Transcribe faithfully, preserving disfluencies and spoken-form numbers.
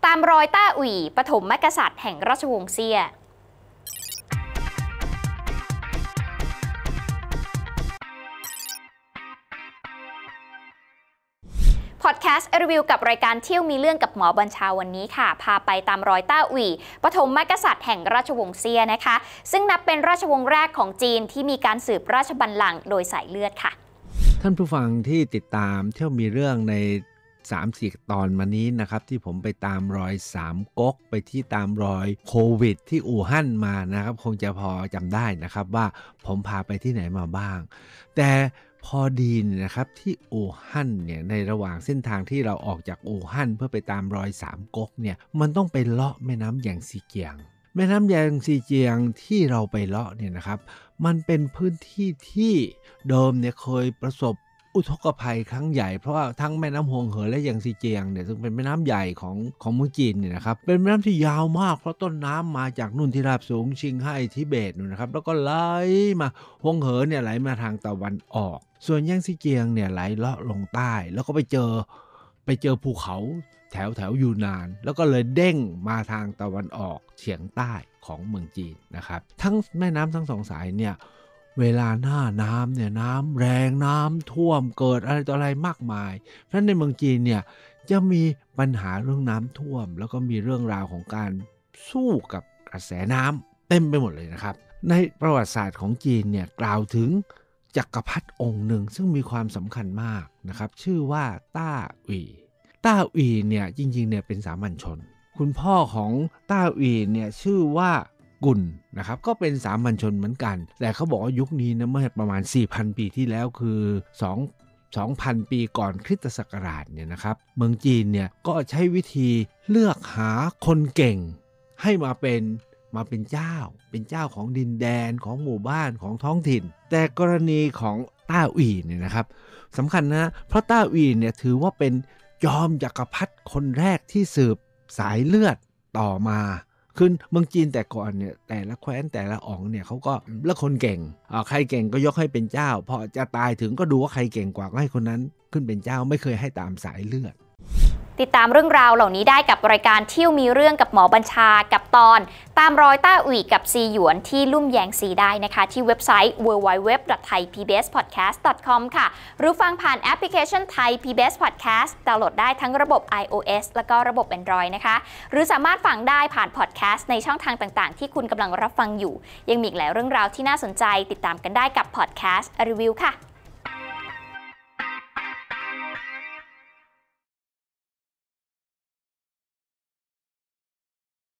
ตามรอยต้าอุ่ยปฐมกษัตริย์แห่งราชวงศ์เซี่ยพอดแคสต์รีวิวกับรายการเที่ยวมีเรื่องกับหมอบัญชาวันนี้ค่ะพาไปตามรอยต้าอุ่ยปฐมกษัตริย์แห่งราชวงศ์เซี่ยนะคะซึ่งนับเป็นราชวงศ์แรกของจีนที่มีการสืบราชบัลลังก์โดยสายเลือดค่ะท่านผู้ฟังที่ติดตามเที่ยวมีเรื่องใน สามสี่ ตอนมานี้นะครับที่ผมไปตามรอยสามก๊กไปที่ตามรอยโควิดที่อู่ฮั่นมานะครับคงจะพอจำได้นะครับว่าผมพาไปที่ไหนมาบ้างแต่พอดีนะครับที่อู่ฮั่นเนี่ยในระหว่างเส้นทางที่เราออกจากอู่ฮั่นเพื่อไปตามรอยสามก๊กเนี่ยมันต้องไปเลาะแม่น้ำแยางซีเจียงแม่น้ำแยางซีเจียงที่เราไปเลาะเนี่ยนะครับมันเป็นพื้นที่ที่เดิมเนี่ยเคยประสบอุทกภัยครั้งใหญ่เพราะว่าทั้งแม่น้ำฮวงเหอและแยางซีเจียงเนี่ยซึ่งเป็นแม่น้ำใหญ่ของของเมืองจีนเนี่ยนะครับเป็นแม่น้ำที่ยาวมากเพราะต้นน้ำมาจากนู่นที่ราบสูงชิงไห่ทิเบตนู่นนะครับแล้วก็ไหลมาฮวงเหอเนี่ยไหลมาทางตะวันออกส่วนแยางซีเจียงเนี่ยไหลเลาะลงใต้แล้วก็ไปเจอไปเจอภูเขาแถวแถวยูนานแล้วก็เลยเด้งมาทางตะวันออกเฉียงใต้ของเมืองจีนนะครับทั้งแม่น้ำทั้งสองสายเนี่ยเวลาหน้าน้ำเนี่ยน้ำแรงน้ำท่วมเกิดอะไรต่ออะไรมากมายเพราะฉะนั้นในเมืองจีนเนี่ยจะมีปัญหาเรื่องน้ำท่วมแล้วก็มีเรื่องราวของการสู้กับกระแสน้ำเต็มไปหมดเลยนะครับในประวัติศาสตร์ของจีนเนี่ยกล่าวถึงจักรพรรดิองค์หนึ่งซึ่งมีความสำคัญมากนะครับชื่อว่าต้าอุ่ยต้าอุ่ยเนี่ยจริงๆเนี่ยเป็นสามัญชนคุณพ่อของต้าอุ่ยเนี่ยชื่อว่ากุลนะครับก็เป็นสามัญชนเหมือนกันแต่เขาบอกว่ายุคนี้นะเมื่อประมาณ สี่พัน ปีที่แล้วคือ2 สองพัน ปีก่อนคริสตศักราชเนี่ยนะครับเมืองจีนเนี่ยก็ใช้วิธีเลือกหาคนเก่งให้มาเป็นมาเป็นเจ้าเป็นเจ้าของดินแดนของหมู่บ้านของท้องถิ่นแต่กรณีของต้าอุ่ยเนี่ยนะครับสำคัญนะเพราะต้าอุ่ยเนี่ยถือว่าเป็นจอมจักรพรรดิคนแรกที่สืบสายเลือดต่อมาคือเมืองจีนแต่ก่อนเนี่ยแต่ละแคว้นแต่ละอ๋องเนี่ยเขาก็เลือกคนเก่งใครเก่งก็ยกให้เป็นเจ้าพอจะตายถึงก็ดูว่าใครเก่งกว่าก็ให้คนนั้นขึ้นเป็นเจ้าไม่เคยให้ตามสายเลือดติดตามเรื่องราวเหล่านี้ได้กับรายการเที่ยวมีเรื่องกับหมอบัญชากับตอนตามรอยต้าอุ่ยกับซีหยวนที่ลุ่มแยงซีได้นะคะที่เว็บไซต์ ดับเบิลยู ดับเบิลยู ดับเบิลยู ดอท ไทย พี บี เอส พอดแคสต์ ดอท คอม ค่ะหรือฟังผ่านแอปพลิเคชัน Thai พี บี เอส Podcast ดาวน์โหลดได้ทั้งระบบ iOS แล้วก็ระบบ Android นะคะหรือสามารถฟังได้ผ่านพอดแคสต์ในช่องทางต่างๆที่คุณกำลังรับฟังอยู่ยังมีอีกหลายเรื่องราวที่น่าสนใจติดตามกันได้กับพอดแคสต์รีวิวค่ะ